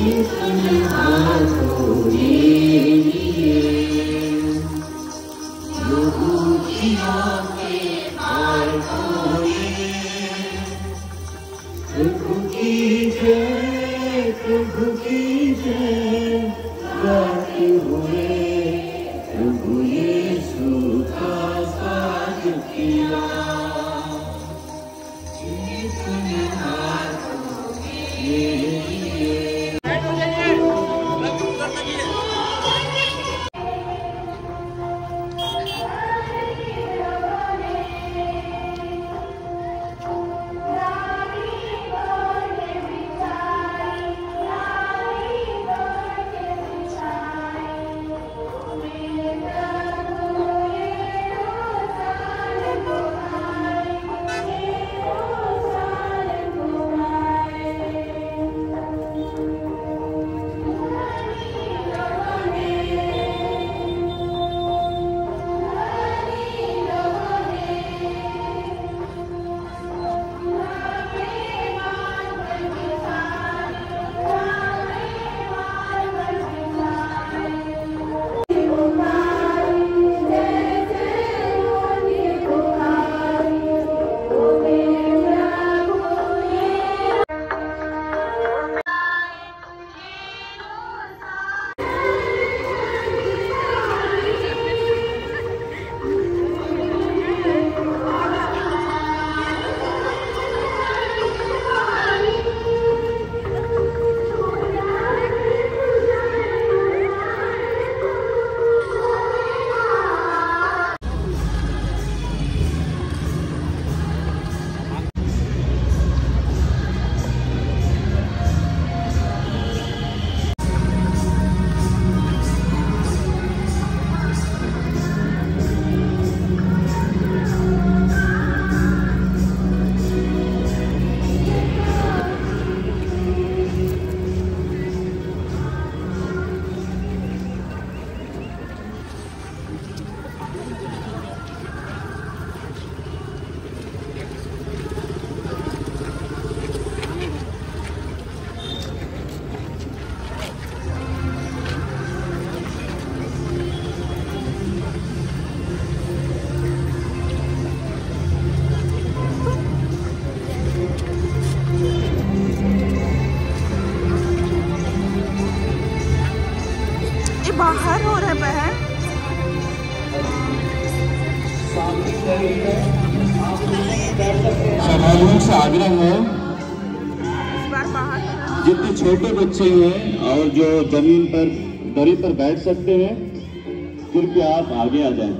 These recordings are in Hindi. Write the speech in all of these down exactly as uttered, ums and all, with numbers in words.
बाहर हो रहा है बहन। श्रद्धालुओं से आग्रह है, जितने छोटे बच्चे हैं और जो जमीन पर दरी पर बैठ सकते हैं, कृपया आप आगे आ जाएं।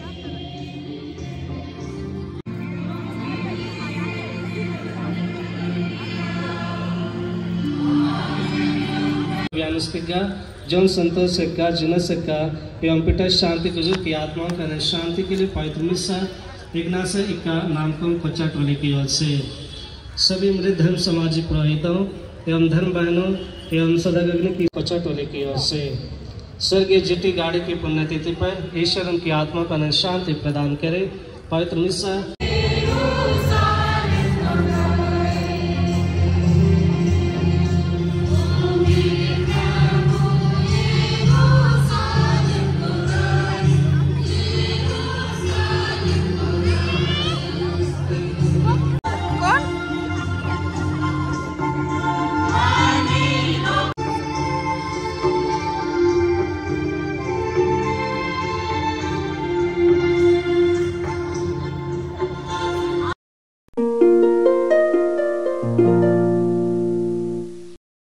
जन संतोष का जनस का एवं पिता शांति को की आत्माओं का शांति के लिए पवित्र मिसा इग्नासा इक्का नामकम कोचा टोली की ओर से सभी मृत धर्म समाजी पुरोहितों एवं धर्म बहनों एवं सदाग्नि की कोचा टोली की ओर से स्वर्गीय जीटी गाड़ी की पुण्यतिथि पर ईश्वर उनकी आत्मा को शांति प्रदान करे। पवित्र मिसा